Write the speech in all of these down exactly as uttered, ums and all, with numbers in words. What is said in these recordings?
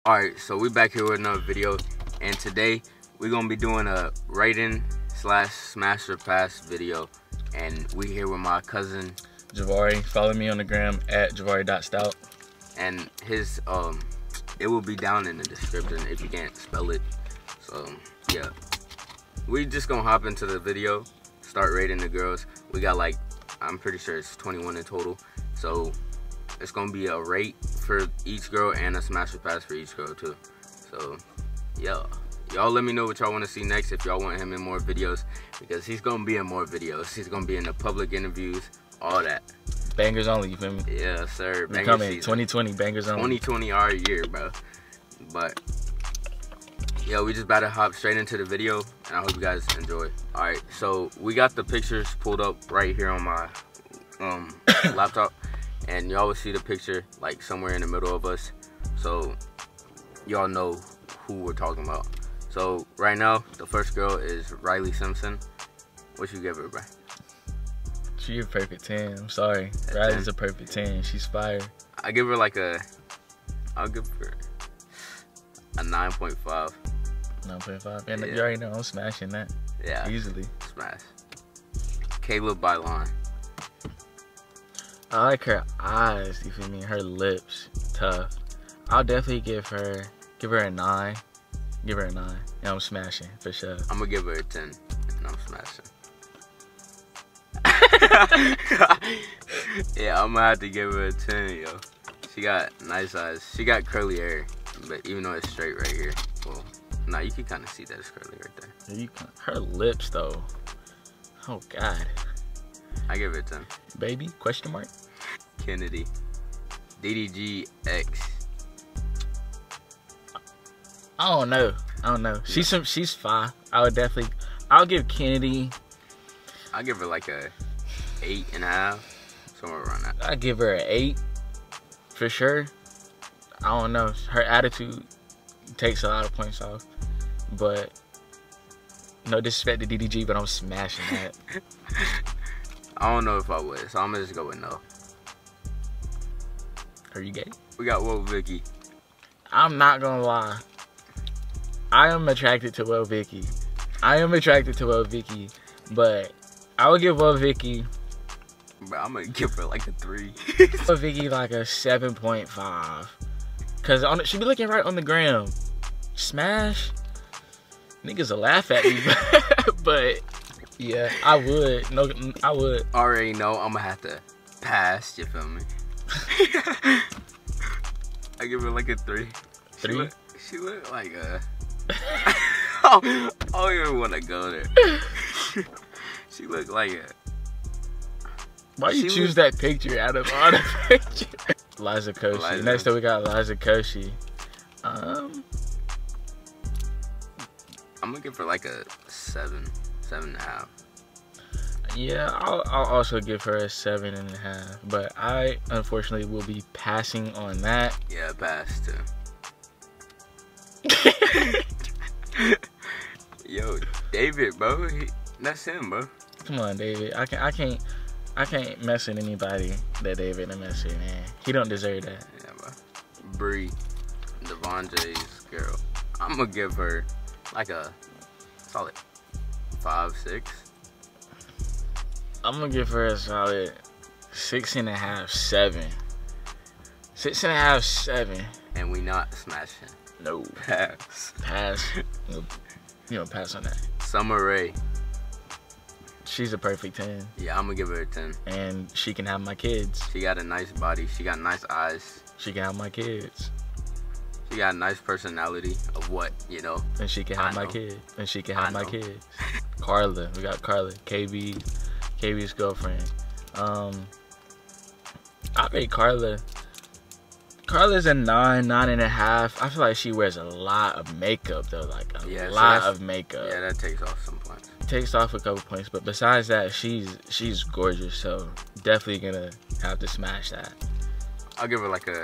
Alright, so we back here with another video, and today we're gonna be doing a rating slash smash or pass video, and we here with my cousin Javari. Follow me on the gram at javari dot stout, and his um it will be down in the description if you can't spell it. So yeah, we just gonna hop into the video, start rating the girls. We got like, I'm pretty sure it's twenty-one in total, so it's gonna be a rate for each girl and a smash or pass for each girl too. So yeah, y'all let me know what y'all want to see next, if y'all want him in more videos, because he's gonna be in more videos. He's gonna be in the public interviews, all that. Bangers only, you feel me? Yeah, sir. We're coming twenty twenty, bangers only. twenty twenty our year, bro. But yeah, we just about to hop straight into the video, and I hope you guys enjoy. All right, so we got the pictures pulled up right here on my um laptop, and y'all will see the picture like somewhere in the middle of us, so y'all know who we're talking about. So right now, the first girl is Riley Simpson. What you give her, bro? She a perfect ten. I'm sorry. A Riley's ten? a perfect ten. She's fire. I give her like a, I'll give her a nine point five. nine point five. And Yeah. you already know I'm smashing that. Yeah. Easily. Smash. Caleb Bylon. I like her eyes, you feel me? Her lips, tough. I'll definitely give her, give her a nine. Give her a nine. And I'm smashing, for sure. I'm gonna give her a ten, and I'm smashing. Yeah, I'm gonna have to give her a ten, yo. She got nice eyes. She got curly hair, but even though it's straight right here, well, nah, you can kind of see that it's curly right there. You can, her lips, though. Oh, God. I give her a ten. Baby, question mark? Kennedy. D D G X. I don't know. I don't know. She's some. She's fine. I would definitely. I'll give Kennedy. I'll give her like a eight and a half, somewhere around that. I give her an eight for sure. I don't know. Her attitude takes a lot of points off, but no disrespect to D D G, but I'm smashing that. I don't know if I would, so I'm gonna just go with no. Are you gay? We got Whoa Vicky. I'm not gonna lie. I am attracted to Will Vicky. I am attracted to Will Vicky, but I would give Will Vicky. Bro, I'm gonna give her like a three. Will Vicky like a seven point five, cause on she be looking right on the gram. Smash. Niggas will laugh at me, but yeah, I would. No, I would. Already know I'm gonna have to pass. You feel me? I give her like a three. Three? She look, she look like a. I don't even want to go there. She look like a. Why you she choose look, that picture out of all the pictures? Liza Koshy. Liza. Next up we got Liza Koshy. Um, I'm gonna give her like a seven, seven and a half. yeah, I'll, I'll also give her a seven and a half, but I unfortunately will be passing on that. Yeah, pass too. Yo, David, bro, he, that's him, bro. Come on, David. I can I can't I can't mess with anybody that David done mess with, man. He don't deserve that. Yeah, bro. Bree, Devon J's girl. I'm gonna give her like a solid five, six. I'm gonna give her a solid six and a half, seven. Six and a half, seven. And we not smashing. No. Pass. Pass. You know, pass on that. Summer Rae. She's a perfect ten. Yeah, I'm gonna give her a ten. And she can have my kids. She got a nice body. She got nice eyes. She can have my kids. She got a nice personality of what, you know. And she can have I my know. kids. And she can have I my know. kids. Carla. We got Carla. K B. K B's girlfriend. Um, I rate Carla. Carla's a nine, nine and a half. I feel like she wears a lot of makeup though. Like a Yeah, so lot that's- of makeup. Yeah, that takes off some points. Takes off a couple points, but besides that, she's she's gorgeous, so definitely gonna have to smash that. I'll give her like a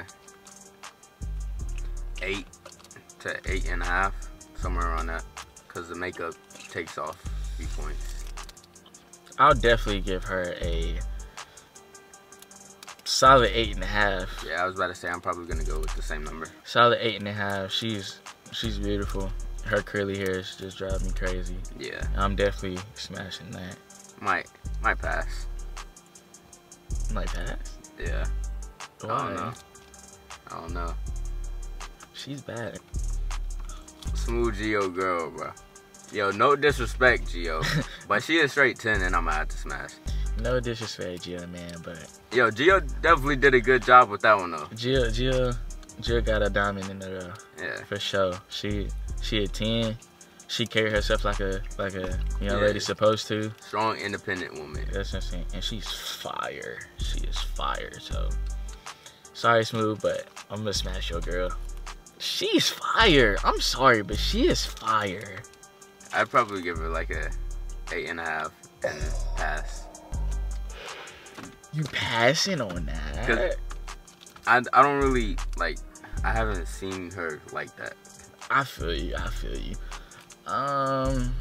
eight to eight and a half, somewhere around that, because the makeup takes off a few points. I'll definitely give her a solid eight and a half. Yeah, I was about to say I'm probably gonna go with the same number. Solid eight and a half. She's she's beautiful. Her curly hairs just drive me crazy. Yeah. I'm definitely smashing that. Might might pass. Might pass. Yeah. Why? I don't know. I don't know. She's bad. Smooth Gio girl, bro. Yo, no disrespect, Gio, but she is straight ten, and I'm gonna have to smash. No disrespect, Gio, man, but yo, Gio definitely did a good job with that one though. Gio, Gio, Gio got a diamond in the rough. Yeah, for sure. She, she a ten. She carry herself like a like a young yeah. lady supposed to. Strong, independent woman. That's insane, and she's fire. She is fire. So, sorry, Smooth, but I'm gonna smash your girl. She's fire. I'm sorry, but she is fire. I'd probably give her like a eight and a half and pass. You passing on that? I, I don't really, like, I haven't seen her like that. I feel you, I feel you. Um,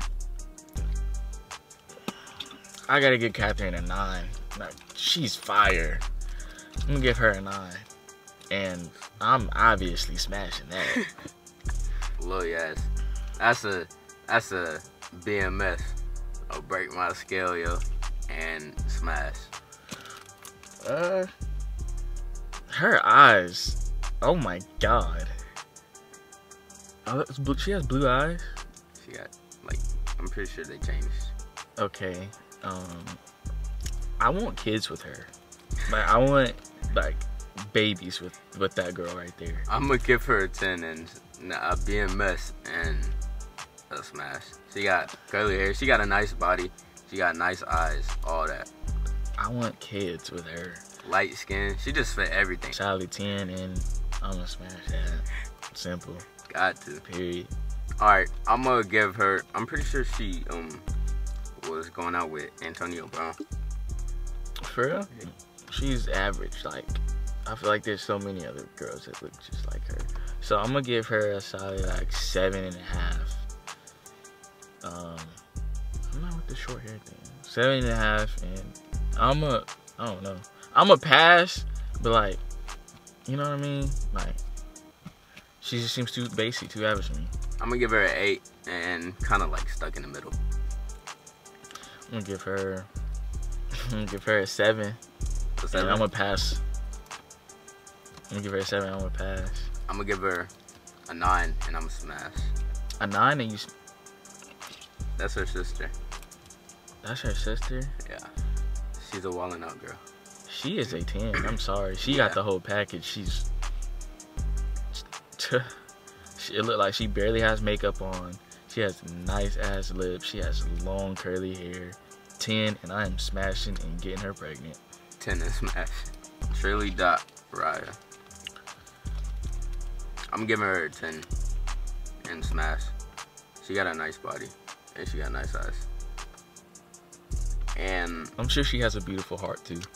I gotta give Catherine a nine. Like, she's fire. I'm gonna give her a nine. And I'm obviously smashing that. Lil yes. That's a, that's a B M S. I'll break my scale, yo, and smash. Uh, her eyes. Oh my god. Oh, that's blue. She has blue eyes. She got, like, I'm pretty sure they changed. Okay. Um, I want kids with her. Like, I want like babies with with that girl right there. I'm gonna give her a ten and a B M S and a smash. She got curly hair. She got a nice body. She got nice eyes. All that. I want kids with her. Light skin. She just fit everything. Solid ten, and I'm gonna smash that. Simple. Got to. Period. All right, I'm gonna give her. I'm pretty sure she um was going out with Antonio Brown. For real? She's average. Like, I feel like there's so many other girls that look just like her. So I'm gonna give her a solid like seven and a half. Um, I'm not with the short hair thing. Seven and a half, and I'm a. I don't know. I'm a pass, but like, you know what I mean? Like, she just seems too basic, too average to me. I'm gonna give her an eight and kind of like stuck in the middle. I'm gonna give her. I'm gonna give her a seven. A seven? And I'm gonna pass. I'm gonna give her a seven. I'm gonna pass. I'm gonna give her a nine and I'm gonna smash. A nine, and you. That's her sister. That's her sister. Yeah, she's a wallin' out girl. She is a ten. I'm sorry. She Yeah. got the whole package. She's. It looked like she barely has makeup on. She has nice ass lips. She has long curly hair. ten, and I am smashing and getting her pregnant. ten and smash. Shirley Dot Raya. I'm giving her a ten and smash. She got a nice body and she got nice eyes. And I'm sure she has a beautiful heart too.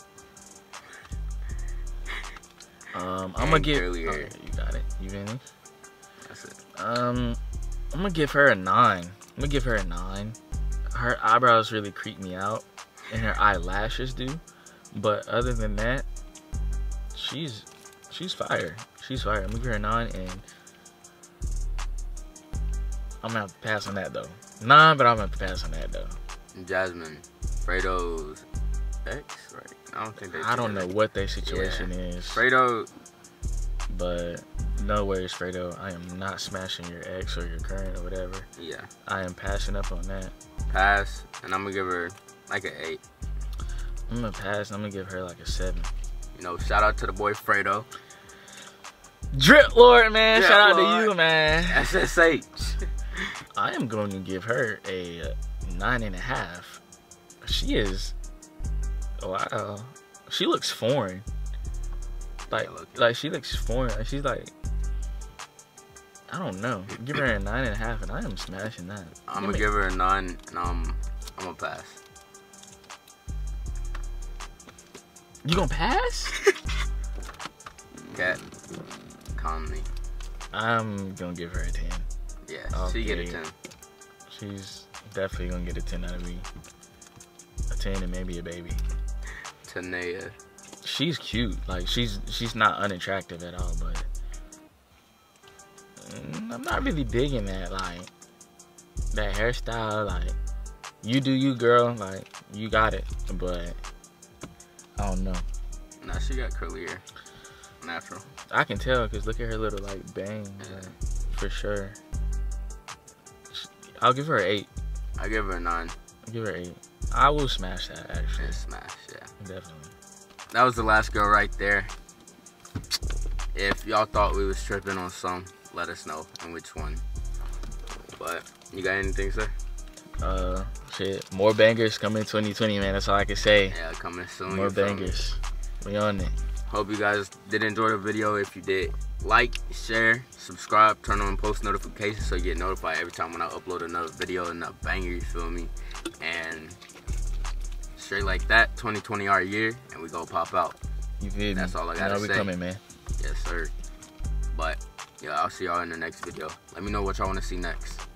Um, I'm And gonna give. curly hair. Okay, you got it. You finished? that's it. Um, I'm gonna give her a nine. I'm gonna give her a nine. Her eyebrows really creep me out, and her eyelashes do. But other than that, she's she's fire. She's fire. I'm gonna give her a nine, and I'm gonna have to pass on that though. Nine, but I'm gonna have to pass on that though. Jasmine, Fredo's ex, right? I don't think they. I don't know together. what their situation Yeah. is, Fredo, but no worries, Fredo. I am not smashing your ex or your current or whatever. yeah, I am passing up on that. pass, and I'm gonna give her like an eight. I'm gonna pass, and I'm gonna give her like a seven. You know, shout out to the boy Fredo. Drip Lord, man. Drip Shout out Lord. to you, man. S S H. I am going to give her a nine and a half. She is, wow. She looks foreign. Like, Yeah, look. like she looks foreign. Like, she's like, I don't know. Give her a nine and a half, and I am smashing that. I'm gonna give her a nine, and I'm I'm gonna pass. You gonna pass? Cat, Conley. I'm gonna give her a ten. Yeah, she get a Okay. ten. She's definitely gonna get a ten out of me. A ten and maybe a baby. Tanea. she's cute. Like she's she's not unattractive at all, but mm, I'm not really digging that. Like that hairstyle. Like you do you, girl. Like you got it, but I don't know. Nah, she got curly hair. Natural. I can tell because look at her little like bangs, Yeah. like, for sure. I'll give her an eight. I give her a nine. I'll give her an eight. I will smash that actually. Yeah, smash, yeah. Definitely. That was the last girl right there. If y'all thought we was tripping on some, let us know on which one. But you got anything to say? Uh, shit. More bangers coming twenty twenty, man. That's all I can say. Yeah, coming soon. More you feel me? bangers. We on it. Hope you guys did enjoy the video. If you did, like, share, subscribe, turn on post notifications so you get notified every time when I upload another video and a banger, you feel me? And straight like that, twenty twenty our year, and we go pop out. You feel me? That's all I You gotta know we say. coming, man. Yes, sir. But yeah, I'll see y'all in the next video. Let me know what y'all want to see next.